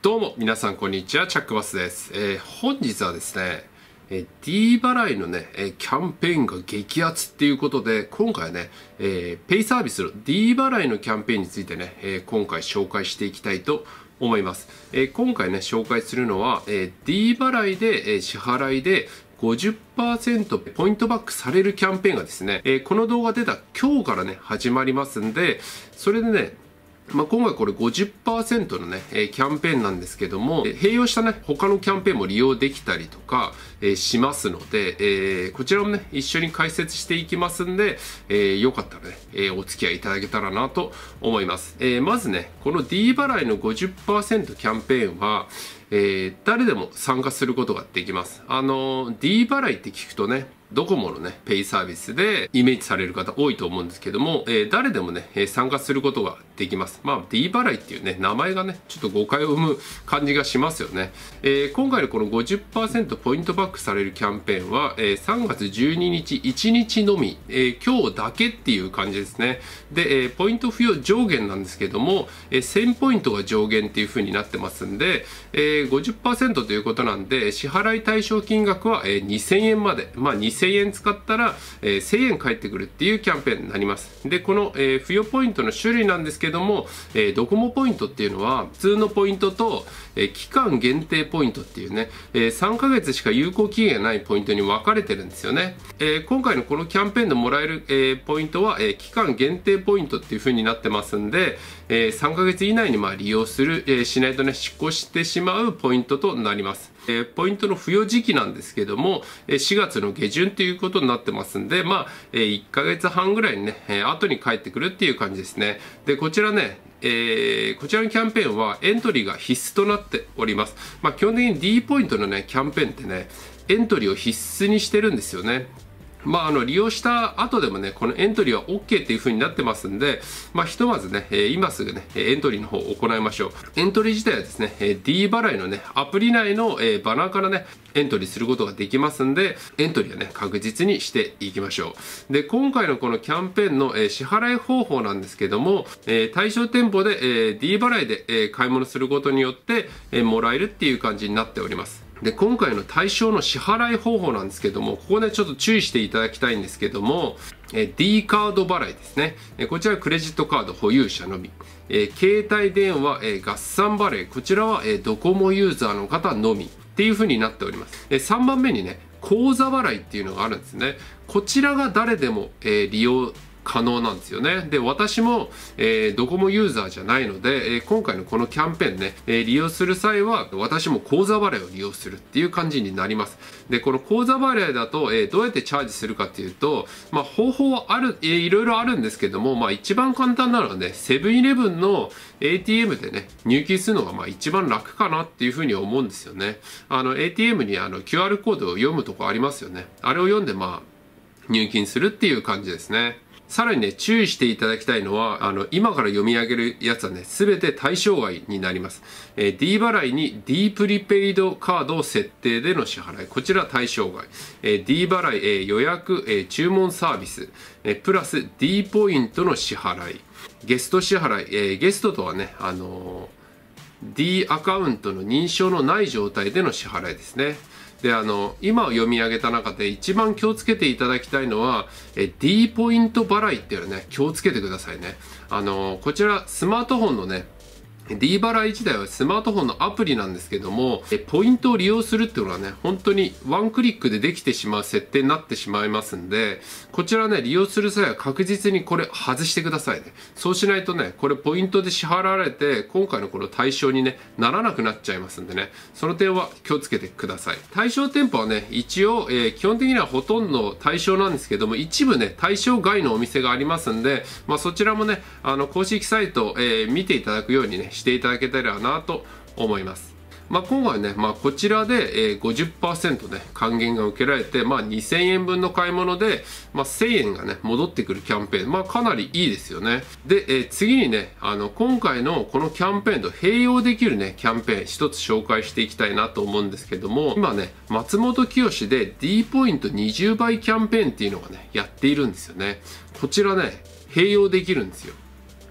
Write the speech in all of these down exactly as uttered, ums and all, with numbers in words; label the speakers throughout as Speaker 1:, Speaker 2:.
Speaker 1: どうも皆さんこんにちは、チャックバスです。えー、本日はですね、えー、D 払いのね、えー、キャンペーンが激アツっていうことで、今回はね、えー、ペイサービスの D 払いのキャンペーンについてね、えー、今回紹介していきたいと思います。えー、今回ね、紹介するのは、えー、D 払いで、えー、支払いでごじゅっパーセント ポイントバックされるキャンペーンがですね、えー、この動画出た今日からね、始まりますんで、それでね、まあ今回これ ごじゅっパーセント のね、えー、キャンペーンなんですけども、併用したね、他のキャンペーンも利用できたりとか、えー、しますので、えー、こちらもね、一緒に解説していきますんで、えー、よかったらね、えー、お付き合いいただけたらなと思います。えー、まずね、この D 払いの ごじゅっパーセント キャンペーンは、えー、誰でも参加することができます。あのー、D 払いって聞くとね、ドコモのね、ペイサービスでイメージされる方多いと思うんですけども、えー、誰でもね、えー、参加することができます。まあ、D 払いっていうね、名前がね、ちょっと誤解を生む感じがしますよね。えー、今回のこの ごじゅっパーセント ポイントバックされるキャンペーンは、えー、さんがつじゅうににちいちにちのみ、えー、今日だけっていう感じですね。で、えー、ポイント付与上限なんですけども、えー、せんポイントが上限っていう風になってますんで、えー、ごじゅっパーセント ということなんで、支払い対象金額は、えー、にせんえんまで。まあ、にせんえん使ったら、えー、せんえん返ってくるっていうキャンペーンになります。で、この、えー、付与ポイントの種類なんですけども、えー、ドコモポイントっていうのは、普通のポイントと、えー、期間限定ポイントっていうね、えー、さんかげつしか有効期限がないポイントに分かれてるんですよね。えー、今回のこのキャンペーンでもらえる、えー、ポイントは、えー、期間限定ポイントっていう風になってますんで、えー、さんかげつ以内にまあ利用する、えー、しないとね、失効してしまうポイントとなります。えー、ポイントの付与時期なんですけども、しがつの下旬ということになってますんで、まあ、いっかげつはんぐらいにね、後に帰ってくるっていう感じですね。で、こちらね、えー、こちらのキャンペーンはエントリーが必須となっております。まあ、基本的に D ポイントのね、キャンペーンってね、エントリーを必須にしてるんですよね。まあ、あの利用した後でもね、このエントリーは OK っていう風になってますんで、まあ、ひとまずね、今すぐね、エントリーの方を行いましょう。エントリー自体はですね、D 払いのね、アプリ内のバナーからね、エントリーすることができますんで、エントリーはね、確実にしていきましょう。で、今回のこのキャンペーンの支払い方法なんですけども、対象店舗で D 払いで買い物することによってもらえるっていう感じになっております。で、今回の対象の支払い方法なんですけども、ここね、ちょっと注意していただきたいんですけども、D カード払いですね。こちらクレジットカード保有者のみ。携帯電話合算払い、こちらはドコモユーザーの方のみっていう風になっております。さんばんめにね、口座払いっていうのがあるんですね。こちらが誰でも利用可能なんですよね。で、私も、えー、ドコモユーザーじゃないので、えー、今回のこのキャンペーンね、えー、利用する際は、私も口座払いを利用するっていう感じになります。で、この口座払いだと、えー、どうやってチャージするかっていうと、まあ、方法はある、えー、いろいろあるんですけども、まあ、一番簡単なのはね、セブンイレブンの エーティーエム でね、入金するのがまあ一番楽かなっていうふうに思うんですよね。あの、エーティーエム にあの キューアール コードを読むとこありますよね。あれを読んでまあ、入金するっていう感じですね。さらにね、注意していただきたいのは、あの、今から読み上げるやつはね、すべて対象外になります。えー、D 払いに D プリペイドカードを設定での支払い。こちら対象外。えー、D 払い、えー、予約、えー、注文サービス、えー、プラス D ポイントの支払い。ゲスト支払い、えー、ゲストとはね、あのー、D アカウントの認証のない状態での支払いですね。で、あの、今読み上げた中で一番気をつけていただきたいのは、え D ポイント払いっていうのね、気をつけてくださいね。あの、こちらスマートフォンのね、D 払い自体はスマートフォンのアプリなんですけども、ポイントを利用するっていうのはね、本当にワンクリックでできてしまう設定になってしまいますんで、こちらね、利用する際は確実にこれ外してくださいね。そうしないとね、これポイントで支払われて、今回のこの対象にね、ならなくなっちゃいますんでね、その点は気をつけてください。対象店舗はね、一応、えー、基本的にはほとんど対象なんですけども、一部ね、対象外のお店がありますんで、まあそちらもね、あの、公式サイト、えー、見ていただくようにね、していただけたらなと思います。まあ、今回ね、まあ、こちらで、えー、ごじゅっパーセント ね、還元が受けられて、まあ、にせんえんぶんの買い物で、まあ、せんえんがね、戻ってくるキャンペーン。まあ、かなりいいですよね。で、えー、次にね、あの、今回のこのキャンペーンと併用できるね、キャンペーン一つ紹介していきたいなと思うんですけども、今ね、松本清で D ポイントにじゅうばいキャンペーンっていうのがね、やっているんですよね。こちらね、併用できるんですよ。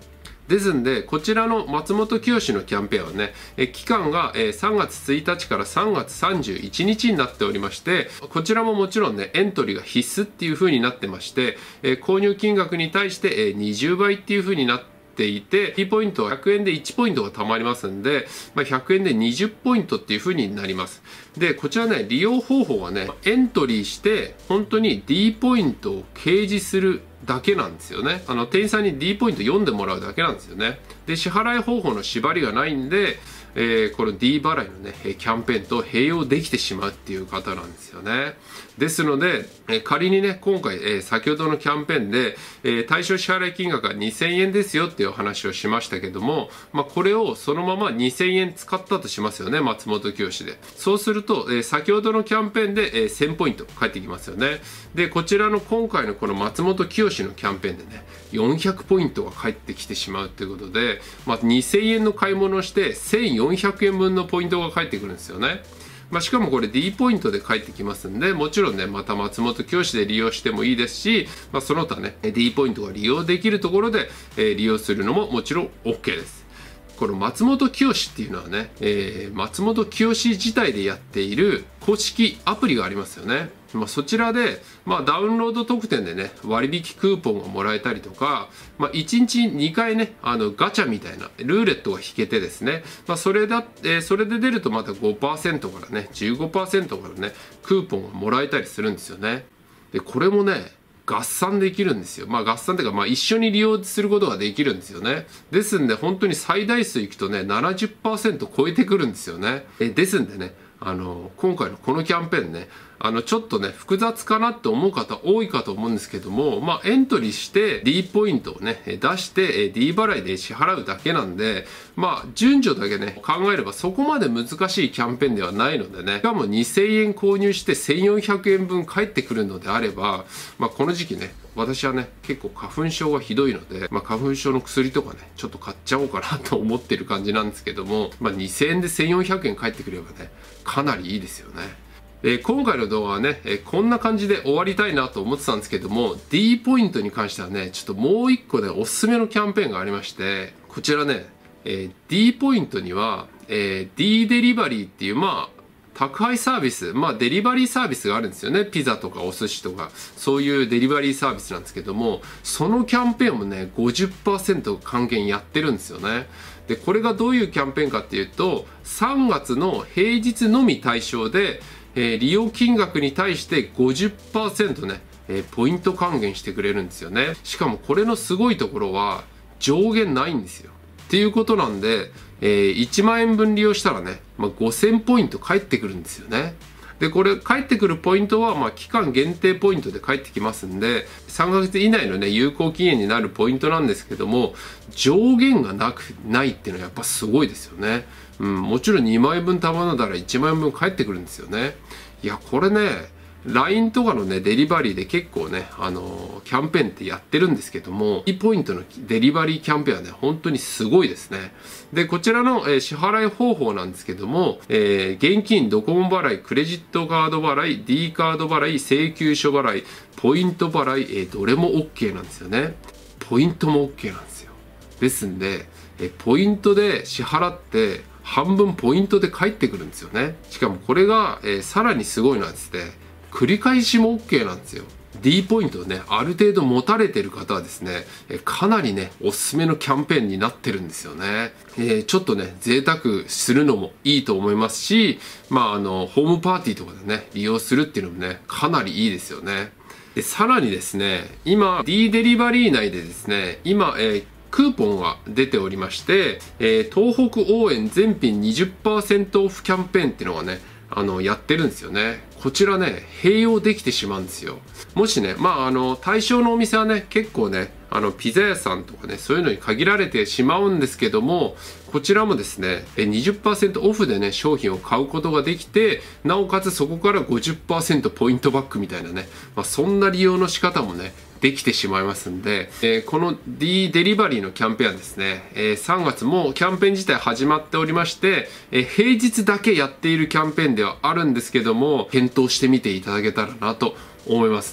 Speaker 1: ですんで、こちらの松本清のキャンペーンはね、え期間がえさんがつついたちからさんがつさんじゅういちにちになっておりまして、こちらももちろんね、エントリーが必須っていう風になってまして、え購入金額に対してえにじゅうばいっていう風になってていて、T ポイントはひゃくえんでいちポイントが貯まりますんで、まあ、ひゃくえんでにじゅうポイントっていう風になります。で、こちらね、利用方法はね、エントリーして、本当に D ポイントを掲示するだけなんですよね。あの、店員さんに D ポイント読んでもらうだけなんですよね。で、支払い方法の縛りがないんで、えー、この D 払いのね、キャンペーンと併用できてしまうっていう方なんですよね。ですので、えー、仮にね、今回、えー、先ほどのキャンペーンで、えー、対象支払い金額がにせんえんですよっていう話をしましたけども、まあ、これをそのままにせんえん使ったとしますよね、松本清で。そうすると、えー、先ほどのキャンペーンで、えー、せんポイント返ってきますよね。で、こちらの今回のこの松本清のキャンペーンでね、よんひゃくポイントが返ってきてしまうということで、まあ、にせんえんの買い物をしてせんよんひゃくえんぶんのポイントが返ってくるんですよね。まあ、しかもこれ D ポイントで返ってきますんで、もちろんね、また松本清で利用してもいいですし、まあ、その他ね、D ポイントが利用できるところで、えー、利用するのももちろん OK です。この松本清っていうのはね、えー、松本清自体でやっている公式アプリがありますよね。まあ、そちらで、まあ、ダウンロード特典でね、割引クーポンがもらえたりとか、まあ、いちにちにかいね、あのガチャみたいなルーレットが引けてですね、まあ、それだ、えー、それで出るとまた ごパーセント からね、じゅうごパーセント からね、クーポンがもらえたりするんですよね。で、これもね、合算できるんですよ。まあ合算っていうか、まあ一緒に利用することができるんですよね。ですんで、本当に最大数いくとね、ななじゅっパーセント 超えてくるんですよね。えですんでね、あの、今回のこのキャンペーンね、あの、ちょっとね、複雑かなって思う方多いかと思うんですけども、まあ、エントリーして D ポイントをね、出して D 払いで支払うだけなんで、まあ、順序だけね、考えればそこまで難しいキャンペーンではないのでね、しかもにせんえん購入してせんよんひゃくえんぶん返ってくるのであれば、まあ、この時期ね、私はね、結構花粉症がひどいので、まあ、花粉症の薬とかね、ちょっと買っちゃおうかなと思ってる感じなんですけども、まあ、にせんえんでせんよんひゃくえん返ってくればね、かなりいいですよね。えー、今回の動画はね、えー、こんな感じで終わりたいなと思ってたんですけども、 D ポイントに関してはね、ちょっともう一個ね、おすすめのキャンペーンがありまして、こちらね、えー、D ポイントには、えー、D デリバリーっていう、まあ、宅配サービス、まあデリバリーサービスがあるんですよね。ピザとかお寿司とか、そういうデリバリーサービスなんですけども、そのキャンペーンもね、ごじゅっパーセント還元やってるんですよね。で、これがどういうキャンペーンかっていうと、さんがつの平日のみ対象で、えー、利用金額に対して ごじゅっパーセント ね、えー、ポイント還元してくれるんですよね。しかもこれのすごいところは上限ないんですよ。っていうことなんで、えー、いちまんえんぶん利用したらね、まあ、ごせんポイント返ってくるんですよね。で、これ返ってくるポイントは、まあ、期間限定ポイントで返ってきますんで、さんかげつ以内のね、有効期限になるポイントなんですけども、上限がなく、ないっていうのはやっぱすごいですよね。うん、もちろんにまんえんぶん頼んだらいちまんえんぶん返ってくるんですよね。いや、これね、ライン とかのね、デリバリーで結構ね、あのー、キャンペーンってやってるんですけども、D ポイントのデリバリーキャンペーンはね、本当にすごいですね。で、こちらの、えー、支払い方法なんですけども、えー、現金、ドコモ払い、クレジットカード払い、D カード払い、請求書払い、ポイント払い、えー、どれも OK なんですよね。ポイントも OK なんですよ。ですんで、えー、ポイントで支払って、半分ポイントで返ってくるんですよね。しかもこれが、えー、さらにすごいのはですね、繰り返しも OK なんですよ。D ポイントをね、ある程度持たれてる方はですね、えかなりね、おすすめのキャンペーンになってるんですよね。えー、ちょっとね、贅沢するのもいいと思いますし、まあ、あの、ホームパーティーとかでね、利用するっていうのもね、かなりいいですよね。で、さらにですね、今、D デリバリー内でですね、今、えークーポンが出ておりまして、えー、東北応援全品 にじゅっパーセント オフキャンペーンっていうのがね、あの、やってるんですよね。こちらね、併用できてしまうんですよ。もしね、まあ、あの、対象のお店はね、結構ね、あの、ピザ屋さんとかね、そういうのに限られてしまうんですけども、こちらもですね、にじゅっパーセント オフでね、商品を買うことができて、なおかつそこから ごじゅっパーセント ポイントバックみたいなね、まあ、そんな利用の仕方もね、できてしまいますんで、えー、この D デリバリーのキャンペーンはですね、えー、さんがつもキャンペーン自体始まっておりまして、えー、平日だけやっているキャンペーンではあるんですけども、検討してみていただけたらなと思いますね。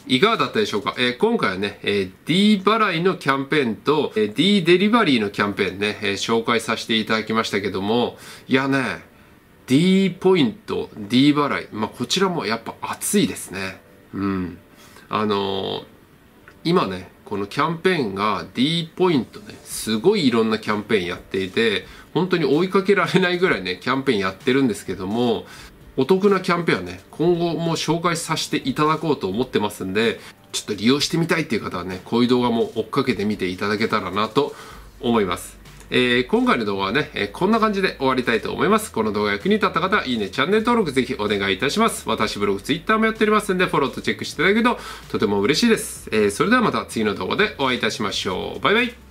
Speaker 1: いかがだったでしょうか。えー、今回はね、えー、D 払いのキャンペーンと、えー、D デリバリーのキャンペーンね、えー、紹介させていただきましたけども、いやね、D ポイント、D 払い、まあ、こちらもやっぱ熱いですね。うん。あのー、今ね、このキャンペーンが D ポイントね、すごいいろんなキャンペーンやっていて、本当に追いかけられないぐらいね、キャンペーンやってるんですけども、お得なキャンペーンはね、今後も紹介させていただこうと思ってますんで、ちょっと利用してみたいっていう方はね、こういう動画も追っかけてみていただけたらなと思います。えー、今回の動画はね、えー、こんな感じで終わりたいと思います。この動画が役に立った方は、いいね、チャンネル登録ぜひお願いいたします。私ブログ、ツイッターもやっておりますんで、フォローとチェックしていただけるととても嬉しいです。えー、それではまた次の動画でお会いいたしましょう。バイバイ。